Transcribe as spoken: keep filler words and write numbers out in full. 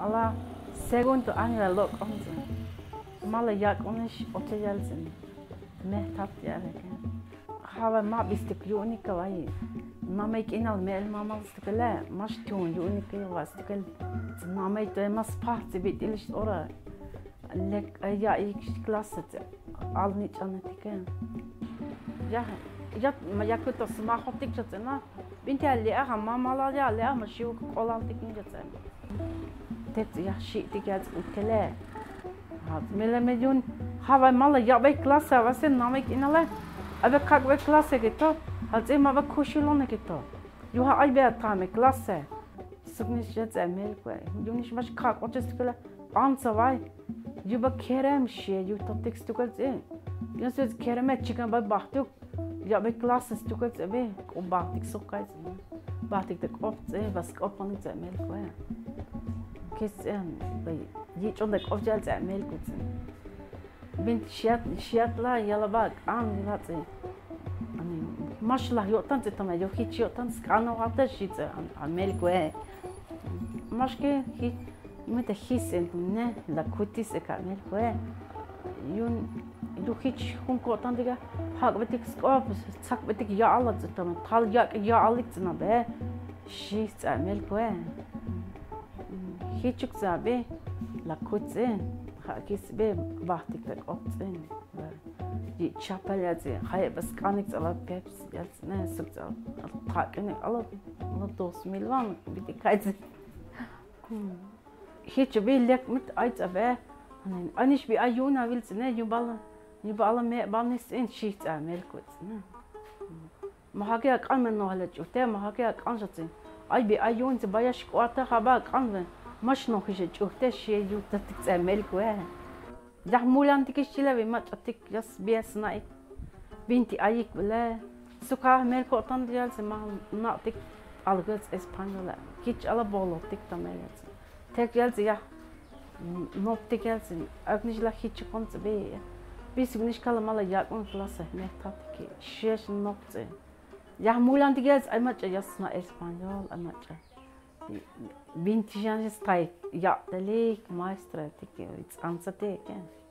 ala segundo año lo once. Mala yak onish ocha yalsin. Meh tap yareke. Hava ma bistik unika vai. Mama ik inal mel mama stikle. Mas tun unika was stikle. Mama it mas parti bit ilish ora. Lek ya ik klasset. Al nit anetike. Ja, ja ma yakuto sma hotik chatsena. Binti ali aha mama la ya le ama shiu kolal tikin chatsen. Tet ya shi tikat utele. Hat mele medun hava mala ya be klasa vasen namek inale. Ave kak be klasa gito. Hat ema be koshulone gito. Ju ha ay be tame klasa. Sugnish chatsen mel kwe. Junish mas kak otestkele ansa vai. Ju be kerem shi ju totik stukal ze. Ju söz kereme chikan ba bahtuk. Ja, bij klassen stukelt ze weer. Op baat ik zo kijk. Baat ik de kop ze, was ik op van het melk weer. Kies en bij je onder kop je het melk goed. Ben shiat shiat la yalla bak aan die wat ze. Ani mashallah yo tant het maar yo hit yo tant skano altijd shit aan aan melk weer. Maske hit met de his en ne la kutis ek melk weer. Yun du hiç hun kotan diga hak betik skop sak betik ya Allah tamam tal ya ya alik zna be shit amel kwe hiç zabe la kutze hakis be bahtik tek opzen di chapalaze hay bas kanik ala peps yats ne sukza tak ne ala ala dos milvan bitik kayz hiç be lek mit ait abe anish bi ayuna wilts ne yubal ni bala me banis in shit amel kuts ne mahage aqan men no halet ute mahage aqan jatsin ay bi ayun ze bayash qata khaba aqan ve mash no khije ute she yutat tsamel kwe dahmulan tikishila ve mat atik yas biasna binti ayik bile suka mel kotan diyal se ma na tik algıts espanyola hiç ala bolo tik tamelat tek yal ya noptik gelsin. Aknijla hiç konts be. Bis gniş kalamala yakın klasa ne tatki. Şeş nokte. Ya mulan digels aymaça yasna espanyol aymaça. Binti janjes tay ya delik maestra tik it's ansate ken.